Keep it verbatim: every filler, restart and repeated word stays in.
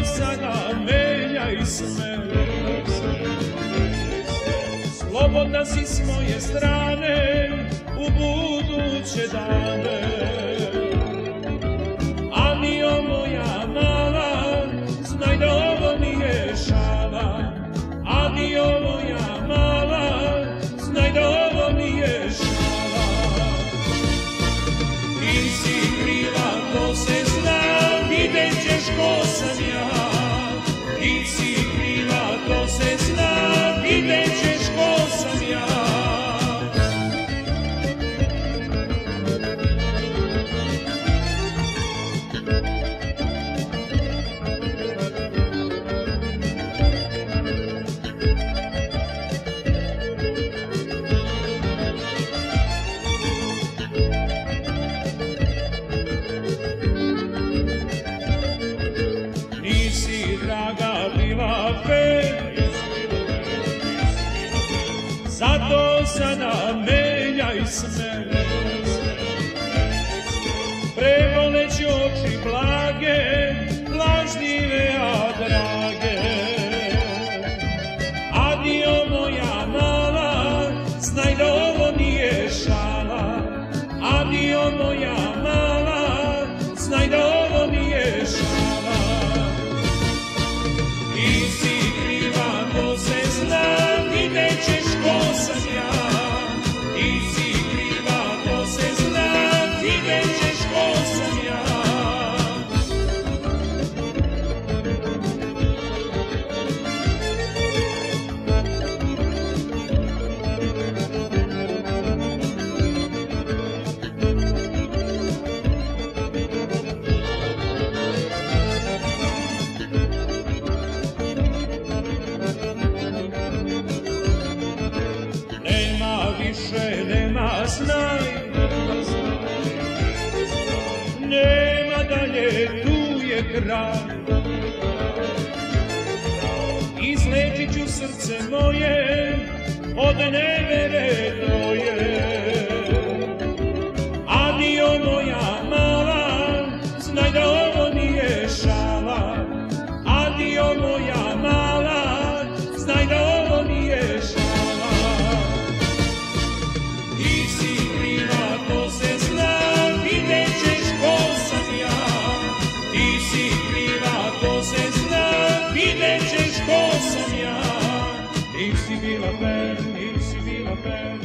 sada menjaj sve. Slobodna si s moje strane u buduće dane. Adio moja mala, znaj da ovo nije šala. Adio moja mala, znaj da ovo nije šala. Ti si kriva, to se zna, vidjet ćeš ko sam ja. Ti si kriva, to se zna, vidjet ćeš ko sam ja. Nisi, draga, bila fer, zato sada menjaj sve. Preboleće oči blage, lažljive a drage. Adio moja mala, znaj da ovo nije šala. Adio moja mala, znaj da ovo nije šala. Ti si kriva, to se zna, vidjet ćeš ko sam ja. Ti si kriva, to se zna, vidjet ćeš ko sam ja. Više nema znaj, nema dalje, tu je kraj. Izlečit ću srce moje od nevere tvoje. Adio moja mala, znaj da ovo nije šala. Adio moja mala, znaj da ovo nije šala. Ti si kriva, to se zna, vidjet ćeš ko sam ja. Ti si kriva, to se zna, vidjet ćeš ko sam ja. Nisi bila fer, nisi bila fer.